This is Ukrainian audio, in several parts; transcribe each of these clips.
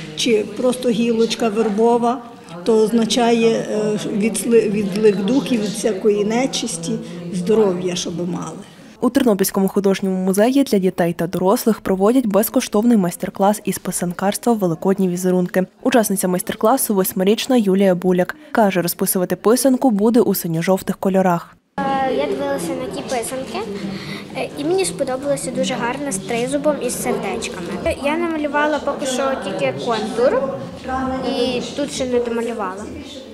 чи просто гілочка вербова, то означає від злих духів, від всякої нечисті, здоров'я, щоб мали. У Тернопільському художньому музеї для дітей та дорослих проводять безкоштовний майстер-клас із писанкарства «Великодні візерунки». Учасниця майстер-класу – 8-річна Юлія Буляк. Каже, розписувати писанку буде у синьо-жовтих кольорах. Я дивилася на ті писанки, і мені сподобалося дуже гарно з тризубом і з сердечками. Я намалювала поки що тільки контур, і тут ще не домалювала.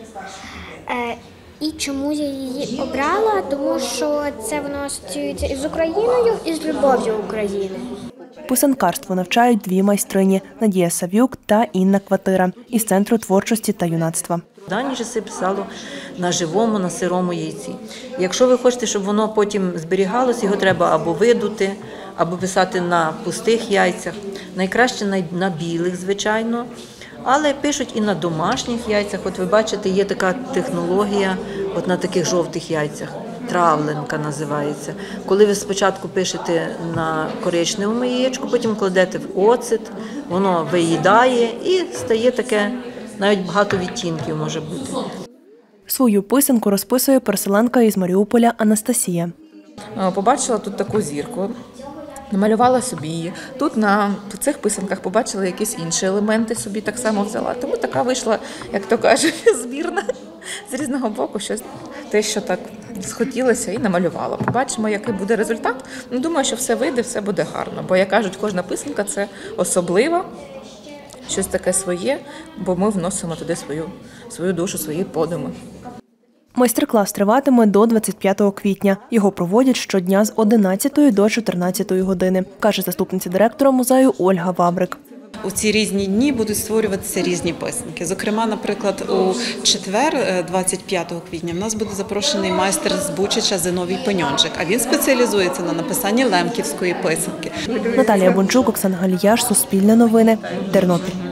І чому я її обрала? Тому що це воно асоціюється із Україною, і з любов'ю України. Писанкарству навчають дві майстрині – Надія Сав'юк та Інна Кватира із Центру творчості та юнацтва. Дані часи писало на живому, на сирому яйці. Якщо ви хочете, щоб воно потім зберігалося, його треба або видути, або писати на пустих яйцях. Найкраще на білих, звичайно, але пишуть і на домашніх яйцях. От ви бачите, є така технологія от на таких жовтих яйцях. Травленка називається. Коли ви спочатку пишете на коричневому яєчку, потім кладете в оцет, воно виїдає і стає таке, навіть багато відтінків може бути. Свою писанку розписує переселенка із Маріуполя Анастасія. Побачила тут таку зірку, намалювала собі її. Тут на цих писанках побачила якісь інші елементи, собі так само взяла. Тому така вийшла, як то кажуть, збірна з різного боку, щось те, що так схотілося, і намалювала. Побачимо, який буде результат. Думаю, що все вийде, все буде гарно. Бо, як кажуть, кожна писанка – це особлива, щось таке своє, бо ми вносимо туди свою душу, свої подуми. Майстер-клас триватиме до 25 квітня. Його проводять щодня з 11 до 14 години, каже заступниця директора музею Ольга Вабрик. У ці різні дні будуть створюватися різні писанки. Зокрема, наприклад, у четвер, 25 квітня, в нас буде запрошений майстер з Бучача Зиновій Пеньонжик, а він спеціалізується на написанні лемківської писанки. Наталія Бончук, Оксана Галіяш, Суспільне новини, Тернопіль.